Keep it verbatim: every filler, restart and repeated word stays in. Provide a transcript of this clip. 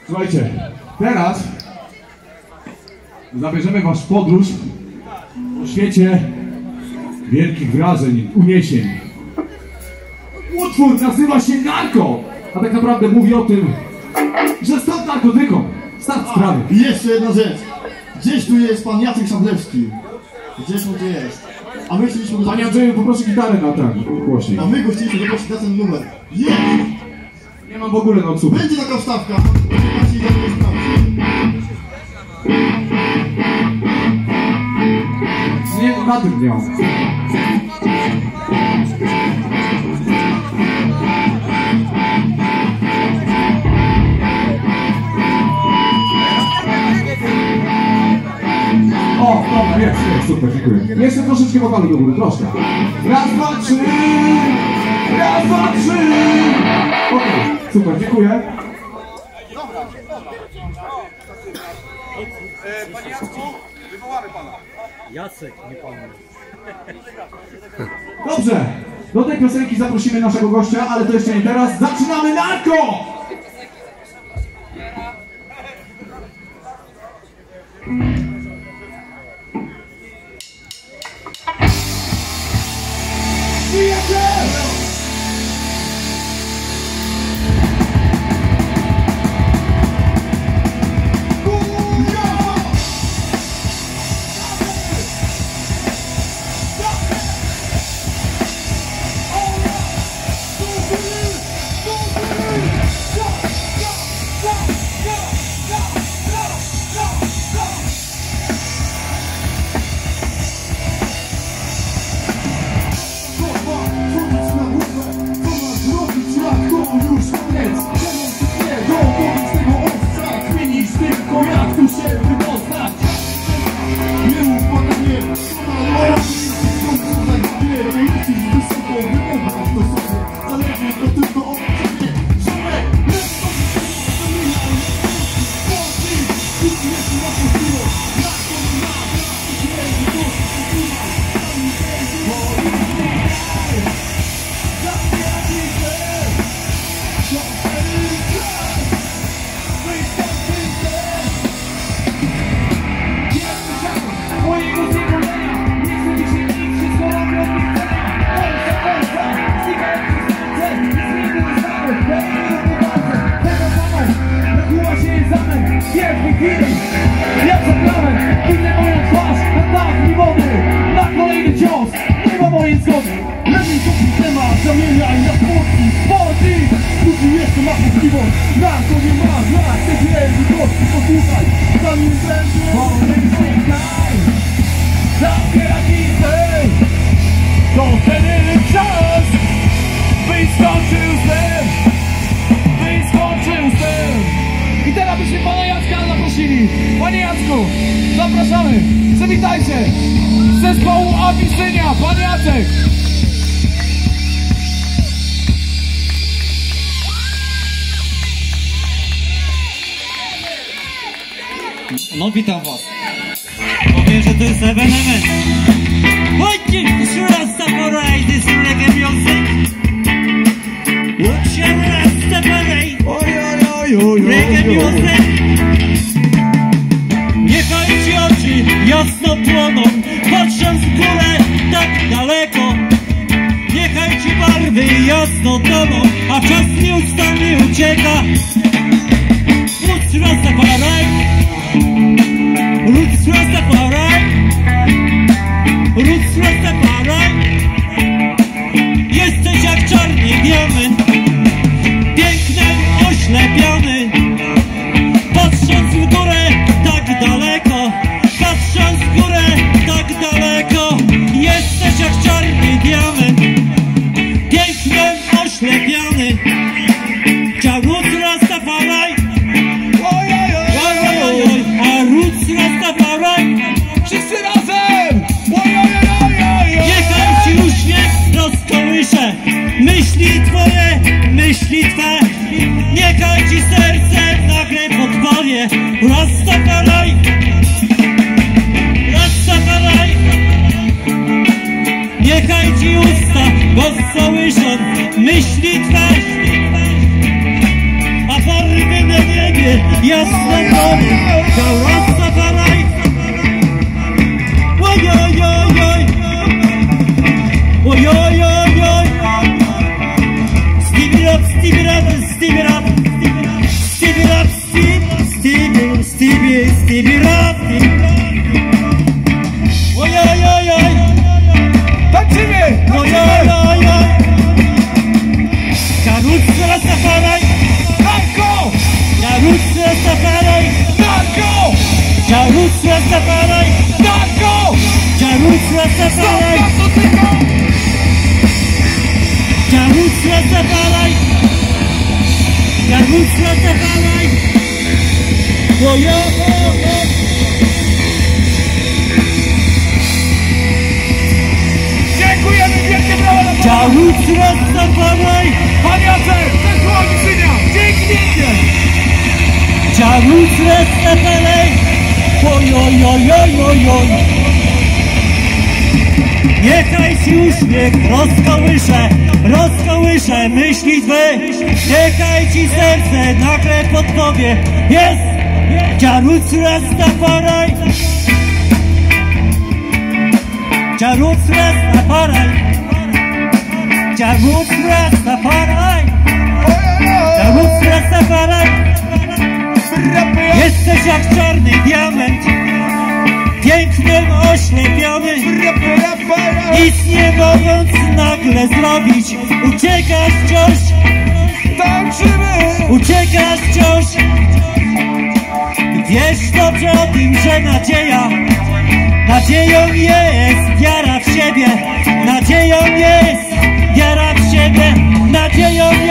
Słuchajcie, teraz zabierzemy was w podróż po świecie wielkich wrażeń, uniesień. Utwór nazywa się Narko, a tak naprawdę mówi o tym, że stąd narkotykom. Start sprawy. I jeszcze jedna rzecz. Gdzieś tu jest pan Jacek Szablewski. Gdzieś on tu jest. A my chcieliśmy... Panie Andrzeju, poproszę gitarę na ten głośniej. A my go chcieliśmy zaprosić na ten numer. Jest! Nie mam w ogóle na obsługę. Będzie taka wstawka. Macie ile nie sprawdzi. Nie, na tym nie mam. O, dobra, jest, jest, super, dziękuję. Jeszcze troszeczkę wokalu do góry, troszkę. Raz, dwa, trzy! Raz, dwa, trzy! Okej, okay, super, dziękuję. Dobra, dobra. E, panie Jacku, wywołamy pana. Jacek, nie pan. Dobrze, do tej piosenki zaprosimy naszego gościa, ale to jeszcze nie teraz. Zaczynamy Narko! Panie Jacku, zapraszamy, przywitajcie z zespołu Abisynia, pan Jacek. No witam was. Powiem, że to jest ewenement. Chodźcie, Rastafari, this reggae music. Watch your Rastafari, reggae music. Niechaj ci oczy jasno płoną, patrząc w górę tak daleko. Niechaj ci barwy jasno toną, a czas nieustannie ucieka. Roots Rastafari, Roots Rastafari, Roots Rastafari. Jesteś jak czarny diament, piękny, oślepiony. Patrząc w górę tak daleko, patrząc w górę tak daleko. Jesteś jak czarny diament, piękny, oślepiony. Roots Rastafari, oj, oj, oj, oj, oj, oj. A Roots Rastafari, Wszyscy razem! Oj, oj, oj, oj, oj. niechaj ci uśmiech rozkołysze myśli twoje, myśli twe. Niechaj ci serce nagle podpowie. Rastafari, Rastafari. Niechaj ci usta rozkołyszą myśli twe, a barwy na niebie Stevie, jasnotony, dał Rastafari. Ojojojoj, ojojojoj, Stevie Rap, Stevie Rap, Stevie Rap, Stevie Rap, Stevie, Stevie, Stevie Rap. Ojojojoj, Tańczymy! ojojojoj, Karuc Rastafari, Tanko! Karuc Rastafari, Tanko! Karuc Rastafari, Tanko! Karuc Rastafari, To tylko! Karuc Rastafari, Karuc Rastafari. Ojojojoj. Dziękujemy, wielkie brawa dla pana! Karuc Rastafari, Pan Jacek, ze Słowiczynia! Dzięki wielkie! Karuc Rastafari. Ojojojojoj. Niechaj się uśmiech rozkołysze, rozkołysze myśli twe. Niechaj ci serce nagle podpowie. Jest Karuc Rastafari. Karuc Rastafari. Karuc Rastafari. Karuc Rastafari. Jesteś jak czarny diament, pięknym oślepiony. Nic nie mogąc nagle zrobić, uciekasz wciąż, Tańczymy! uciekasz wciąż. Wiesz dobrze o tym, że nadzieja, nadzieją jest wiara w siebie, nadzieją jest wiara w siebie, nadzieją